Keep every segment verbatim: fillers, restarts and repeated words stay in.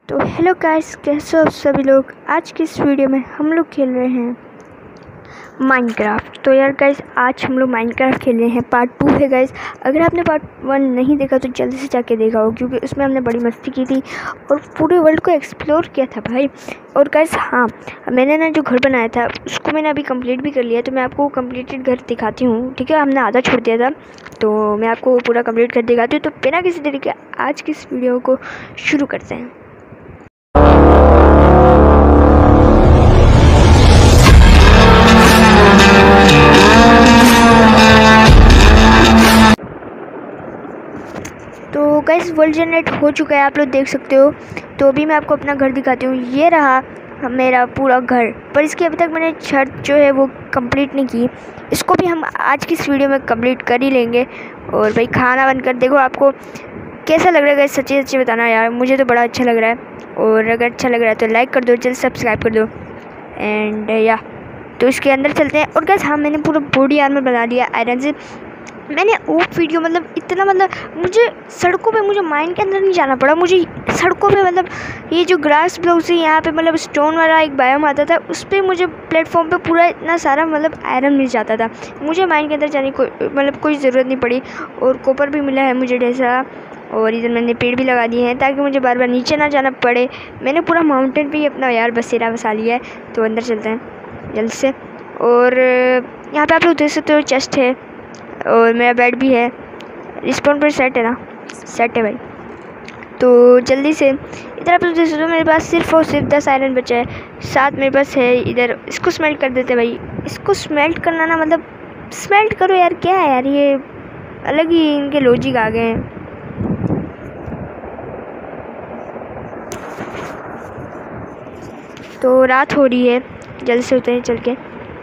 तो hello guys, कैसे हो आप सभी लोग। आज की इस वीडियो में हम लोग खेल रहे हैं माइनक्राफ्ट। तो यार गाइस, आज हम लोग माइनक्राफ्ट खेल रहे हैं। पार्ट टू है गाइस। अगर आपने पार्ट वन नहीं देखा तो जल्दी से जाके देखा हो, क्योंकि उसमें हमने बड़ी मस्ती की थी और पूरे वर्ल्ड को एक्सप्लोर किया था भाई। और गाइस हाँ, मैंने ना जो घर बनाया था उसको मैंने अभी कंप्लीट भी कर लिया, तो मैं आपको कंप्लीटेड घर दिखाती हूँ। ठीक है, हमने आधा छोड़ दिया था, तो मैं आपको पूरा कंप्लीट कर दिखाती हूँ। तो बिना किसी तरीके आज की इस वीडियो को शुरू करते हैं। तो गाइस, वर्ल्ड जनरेट हो चुका है, आप लोग देख सकते हो। तो अभी मैं आपको अपना घर दिखाती हूँ। ये रहा मेरा पूरा घर, पर इसकी अभी तक मैंने छत जो है वो कंप्लीट नहीं की। इसको भी हम आज की इस वीडियो में कंप्लीट कर ही लेंगे। और भाई खाना बनकर देखो आपको कैसा लग रहा है गाइस, सच्ची सच्ची बताना यार, मुझे तो बड़ा अच्छा लग रहा है। और अगर अच्छा लग रहा है तो लाइक कर दो, जल्द सब्सक्राइब कर दो। एंड या तो इसके अंदर चलते हैं। और गाइस हाँ, मैंने पूरा बॉडी आर्मर बना लिया आयरन से। मैंने वो वीडियो मतलब इतना मतलब मुझे सड़कों पे, मुझे माइन के अंदर नहीं जाना पड़ा, मुझे सड़कों पे मतलब ये जो ग्रास ब्लॉक्स है यहाँ पे मतलब स्टोन वाला एक बायोम आता था, उस पर मुझे प्लेटफॉर्म पे पूरा इतना सारा मतलब आयरन मिल जाता था। मुझे माइन के अंदर जाने की मतलब कोई ज़रूरत नहीं पड़ी। और कॉपर भी मिला है मुझे ढेर सारा। और इधर मैंने पेड़ भी लगा दिए हैं ताकि मुझे बार बार नीचे ना जाना पड़े। मैंने पूरा माउंटेन पे ही अपना यार बसेरा बसा लिया है। तो अंदर चलते हैं जल्द से। और यहाँ पे आप लोग देख सकते हो चेस्ट है और मेरा बेड भी है। रिस्पॉन पर सेट है ना, सेट है भाई। तो जल्दी से इधर आप लोग देख सकते हो, मेरे पास सिर्फ और सिर्फ दस आयरन बचा है। सात मेरे पास है इधर। इसको स्मेल्ट कर देते भाई। इसको स्मेल्ट करना ना मतलब स्मेल्ट करो यार, क्या है यार, ये अलग ही इनके लॉजिक आ गए हैं। तो रात हो रही है, जल्दी से होते हैं चल के।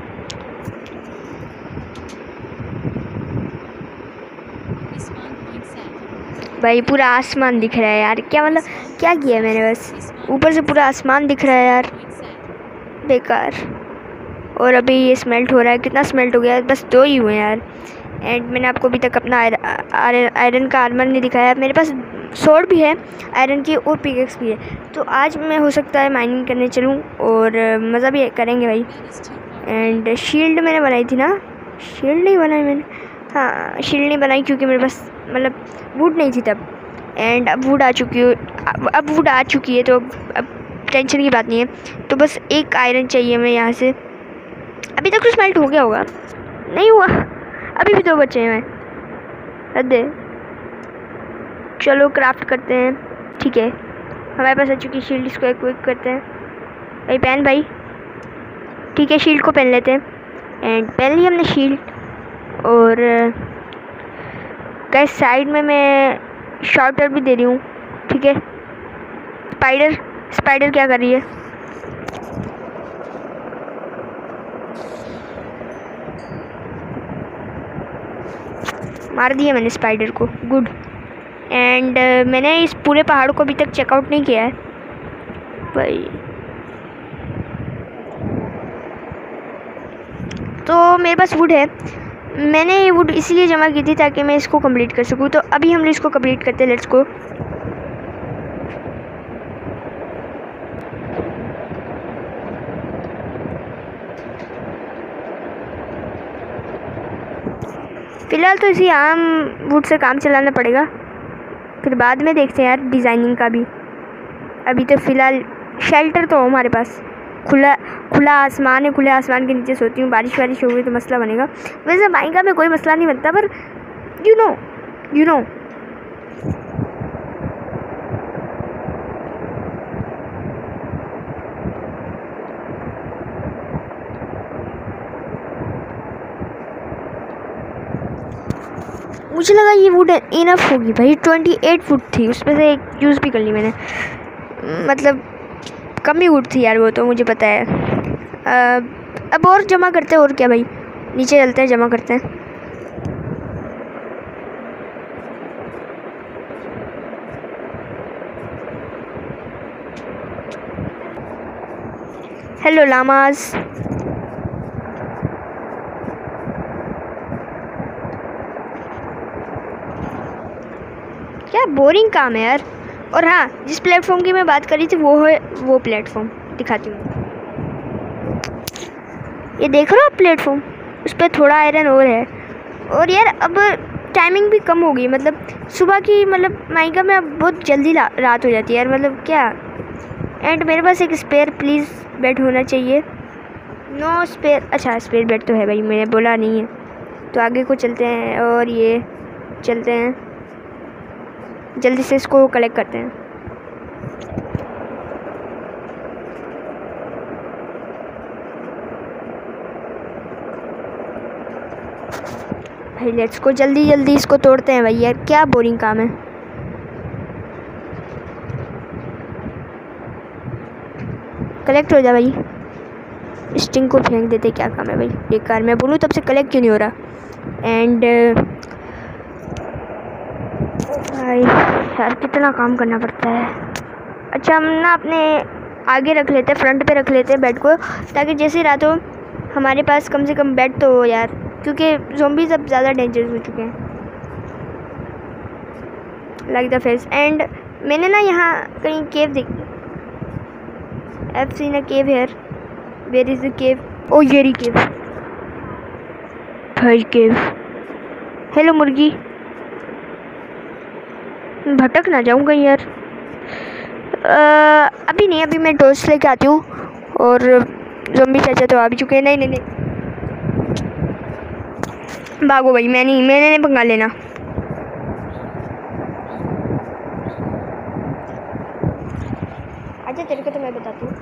भाई पूरा आसमान दिख रहा है यार, क्या मतलब क्या किया मैंने, बस ऊपर से पूरा आसमान दिख रहा है यार, बेकार। और अभी ये स्मेल्ट हो रहा है, कितना स्मेल्ट हो गया है, बस दो ही हुए हैं यार। एंड मैंने आपको अभी तक अपना आयरन का आर्मर नहीं दिखाया। मेरे पास स्वॉर्ड भी है आयरन की और पिकेक्स भी है। तो आज मैं हो सकता है माइनिंग करने चलूँ और मज़ा भी करेंगे भाई। एंड शील्ड मैंने बनाई थी ना, शील्ड नहीं बनाई मैंने, हाँ शील्ड नहीं बनाई क्योंकि मेरे पास मतलब वुड नहीं थी तब। एंड अब वुड आ चुकी है, अब वुड आ चुकी है, तो अब टेंशन की बात नहीं है। तो बस एक आयरन चाहिए मैं यहाँ से। अभी तक तो स्मेल्ट हो गया होगा, नहीं हुआ, अभी भी दो बचे हैं। हद है। चलो क्राफ्ट करते हैं। ठीक है, हमारे पास आ चुकी शील्ड, इसको इक्विप करते हैं भाई। पहन भाई, ठीक है शील्ड को पहन लेते हैं। एंड पहन ली हमने शील्ड। और गाइस साइड में मैं शॉर्टर भी दे रही हूँ, ठीक है। स्पाइडर स्पाइडर क्या कर रही है, मार दिया मैंने स्पाइडर को, गुड। एंड uh, मैंने इस पूरे पहाड़ को अभी तक चेकआउट नहीं किया है भाई। तो मेरे पास वुड है, मैंने ये वुड इसलिए जमा की थी ताकि मैं इसको कंप्लीट कर सकूँ। तो अभी हम इसको कंप्लीट करते हैं, लेट्स गो। फ़िलहाल तो इसी आम वुड से काम चलाना पड़ेगा, फिर बाद में देखते हैं यार डिज़ाइनिंग का भी। अभी तो फ़िलहाल शेल्टर तो हो हमारे पास, खुला खुला आसमान है, खुले आसमान के नीचे सोती हूँ। बारिश वारिश हो गई तो मसला बनेगा। वैसे माइनक्राफ्ट में कोई मसला नहीं बनता, पर यू नो यू नो मुझे लगा ये वुड इनफ होगी भाई। ट्वेंटी एट वुड थी, उसमें से एक यूज़ भी कर ली मैंने, मतलब कम ही वुड थी यार वो तो मुझे पता है। आ, अब और जमा करते हैं, और क्या भाई, नीचे चलते हैं जमा करते हैं। हेलो लामास, क्या बोरिंग काम है यार। और हाँ, जिस प्लेटफॉर्म की मैं बात करी थी वो है वो प्लेटफॉर्म, दिखाती हूँ। ये देख रहे हो आप प्लेटफॉर्म, उस पर थोड़ा आयरन और है। और यार अब टाइमिंग भी कम हो गई, मतलब सुबह की, मतलब माइका में अब बहुत जल्दी रात हो जाती है यार, मतलब क्या। एंड मेरे पास एक स्पेयर प्लीज़ बेड होना चाहिए। नो स्पेयर, अच्छा स्पेयर बेड तो है भाई, मैंने बोला नहीं है। तो आगे को चलते हैं और ये चलते हैं, जल्दी से इसको कलेक्ट करते हैं। भाई लेट्स को जल्दी जल्दी इसको तोड़ते हैं भाई, यार क्या बोरिंग काम है। कलेक्ट हो जा भाई, स्टिंग को फेंक देते, क्या काम है भाई बेकार। मैं बोलूँ तब से कलेक्ट क्यों नहीं हो रहा। एंड भाई यार कितना काम करना पड़ता है। अच्छा हम ना अपने आगे रख लेते हैं, फ्रंट पे रख लेते हैं बेड को, ताकि जैसे रात हो हमारे पास कम से कम बेड तो हो यार, क्योंकि ज़ॉम्बीज़ अब ज़्यादा डेंजरस हो चुके हैं लाइक द फेस। एंड मैंने ना यहाँ कहीं केव देखी, I've seen a cave here. Where is the cave? Oh ये रही केव भाई, केव। हेलो मुर्गी, भटक ना जाऊँ कहीं यार। आ, अभी नहीं, अभी मैं टॉर्च लेके आती हूँ। और ज़ॉम्बी चाचा तो आ भी चुके हैं। नहीं नहीं नहीं, भागो भाई, मैं नहीं, मैंने नहीं पंगा लेना। अच्छा तेरे को तो मैं बताती हूँ।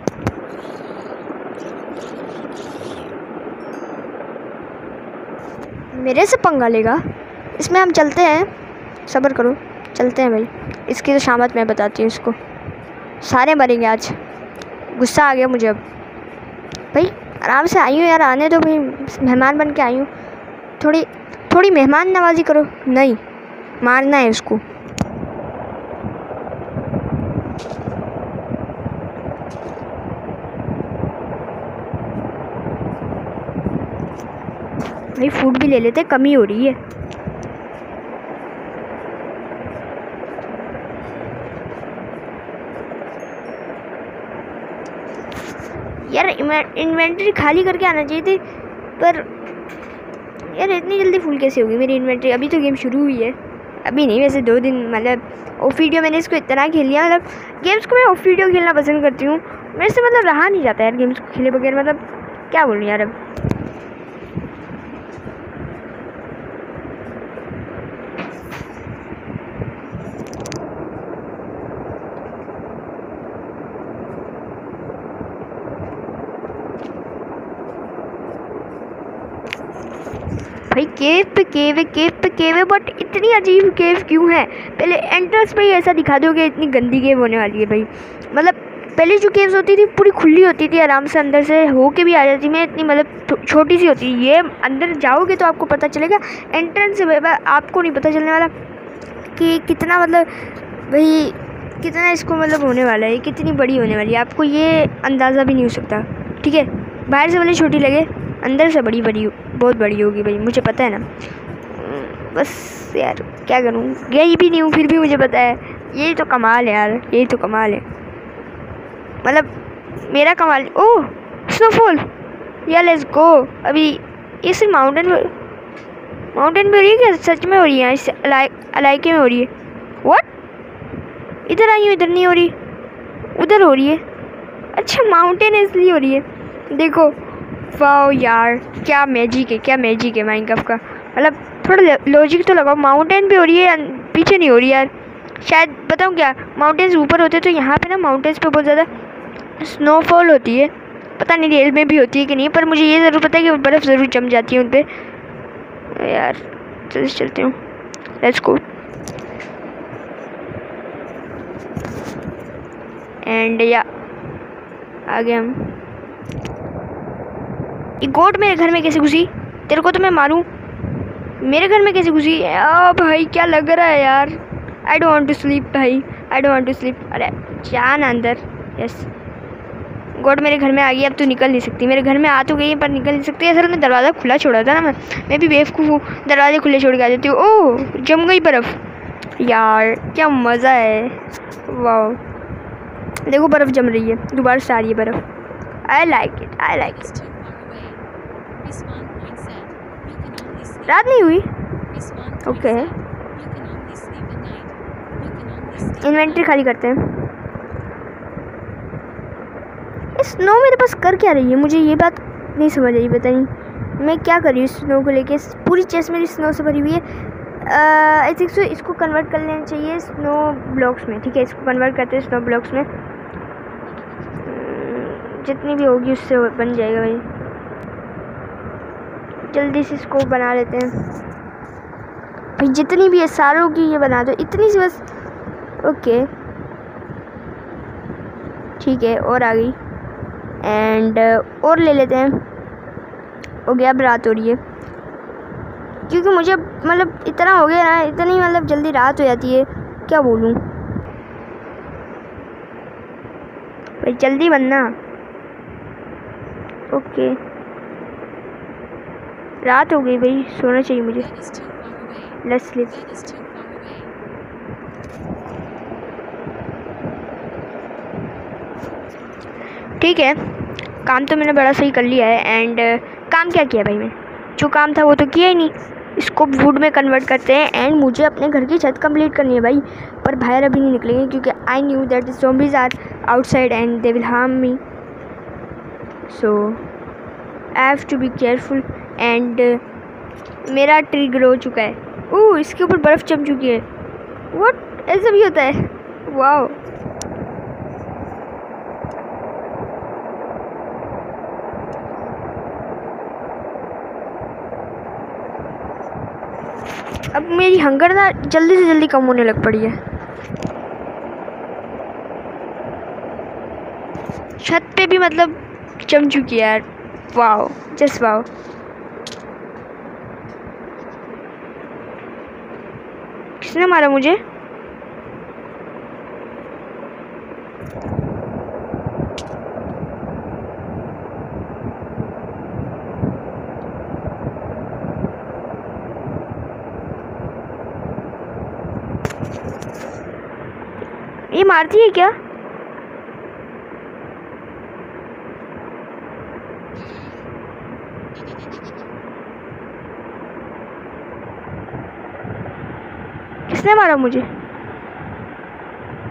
मेरे से पंगा लेगा, इसमें हम चलते हैं, सब्र करो, चलते हैं भाई। इसकी तो शामत मैं बताती हूँ इसको, सारे मरेंगे आज। गुस्सा आ गया मुझे अब भाई। आराम से आई हूँ यार, आने दो भाई, मेहमान बन के आई हूँ। थोड़ी थोड़ी मेहमान नवाजी करो। नहीं, मारना है उसको। भाई फूड भी ले लेते, कमी हो रही है। यार इन्वेंटरी खाली करके आना चाहिए थी, पर यार इतनी जल्दी फुल कैसे होगी मेरी इन्वेंटरी। अभी तो गेम शुरू हुई है, अभी नहीं, वैसे दो दिन, मतलब ऑफ वीडियो मैंने इसको इतना खेल लिया। मतलब गेम्स को मैं ऑफ वीडियो खेलना पसंद करती हूँ, मेरे से मतलब रहा नहीं जाता यार गेम्स को खेले बगैर। मतलब क्या बोलूँ यार अब। भाई केव पे केव है, केव पे केव है, बट इतनी अजीब केव क्यों है। पहले एंट्रेंस पे ही ऐसा दिखा दो कि इतनी गंदी केव होने वाली है भाई। मतलब पहले जो केव्स होती थी पूरी खुली होती थी, आराम से अंदर से हो के भी आ जाती। मैं इतनी मतलब छोटी सी होती। ये अंदर जाओगे तो आपको पता चलेगा, एंट्रेंस से आपको नहीं पता चलने वाला कि कितना, मतलब भाई कितना इसको मतलब होने वाला है, कितनी बड़ी होने वाली है। आपको ये अंदाज़ा भी नहीं हो सकता। ठीक है, बाहर से भले छोटी लगे, अंदर से बड़ी बड़ी बहुत बड़ी होगी भाई, मुझे पता है ना। बस यार क्या करूँ, गई भी नहीं हूँ फिर भी मुझे पता है। यही तो कमाल है यार, यही तो कमाल है, मतलब मेरा कमाल। ओह स्नोफॉल, या लेट्स गो। अभी इस माउंटेन माउंटेन पे हो रही है क्या? सच में हो रही है? इस इलाके में हो रही है? व्हाट, इधर आई हूँ, इधर नहीं हो रही, उधर हो रही है। अच्छा माउंटेन है इसलिए हो रही है। देखो वाओ यार, क्या मैजिक है, क्या मैजिक है माइनक्राफ्ट का। मतलब थोड़ा लॉजिक तो लगाओ, माउंटेन पे हो रही है, पीछे नहीं हो रही यार। शायद बताऊँ क्या, माउंटेन्स ऊपर होते तो यहाँ पे ना माउंटेन्स पे बहुत ज़्यादा स्नोफॉल होती है। पता नहीं रियल में भी होती है कि नहीं, पर मुझे ये ज़रूर पता है कि बर्फ़ ज़रूर जम जाती है उन पर। यार जल्दी चलती हूँ, लेट्स गो। एंड या आगे हम। ये गोट मेरे घर में कैसे घुसी? तेरे को तो मैं मारूं, मेरे घर में कैसे घुसी? आ भाई क्या लग रहा है यार। I don't want to sleep भाई, I don't want to sleep. अरे जान अंदर। यस गोट मेरे घर में आ गई, अब तू निकल नहीं सकती। मेरे घर में आ तो गई पर निकल नहीं सकती। असल में दरवाज़ा खुला छोड़ा था ना, मैं मैं भी बेवकूफ़ हूँ, दरवाजे खुले छोड़ के आ जाती हूँ। ओह जम गई बर्फ़ यार, क्या मज़ा है। वाओ, देखो बर्फ़ जम रही है, दोबारा से आ रही है बर्फ़। I like it, I like it. रात नहीं हुई? ओके, इन्वेंटरी खाली करते हैं। स्नो मेरे पास कर क्या रही है, मुझे ये बात नहीं समझ आई। पता नहीं मैं क्या कर रही हूँ स्नो को लेके। पूरी चेस्ट मेरी स्नो से भरी हुई है। आई थिंक सो इसको कन्वर्ट कर लेना चाहिए स्नो ब्लॉक्स में। ठीक है, इसको कन्वर्ट करते हैं स्नो ब्लॉक्स में। जितनी भी होगी उससे बन जाएगा भाई। जल्दी से इसको बना लेते हैं भाई, जितनी भी है सारों की ये बना दो, इतनी सी बस। ओके ठीक है, और आ गई। एंड और ले लेते हैं। हो गया, अब रात हो रही है, क्योंकि मुझे मतलब इतना हो गया ना, इतनी मतलब जल्दी रात हो जाती है, क्या बोलूँ भाई, जल्दी बनना। ओके रात हो गई भाई, सोना चाहिए मुझे। Let's sleep. ठीक है, काम तो मैंने बड़ा सही कर लिया है। एंड काम क्या किया भाई, मैं जो काम था वो तो किया ही नहीं। इसको वुड में कन्वर्ट करते हैं एंड मुझे अपने घर की छत कंप्लीट करनी है भाई। पर बाहर अभी नहीं निकलेंगे क्योंकि I knew that the zombies are outside and they will harm me, so I have to be careful. And मेरा ट्री ग्रो हो चुका है। ओह, इसके ऊपर बर्फ़ जम चुकी है। व्हाट, ऐसा भी होता है? वाओ, अब मेरी हंगर ना जल्दी से जल्दी कम होने लग पड़ी है। छत पे भी मतलब जम चुकी है यार। Wow, just wow. किसने मारा मुझे? ये मारती है क्या? किसने मारा मुझे?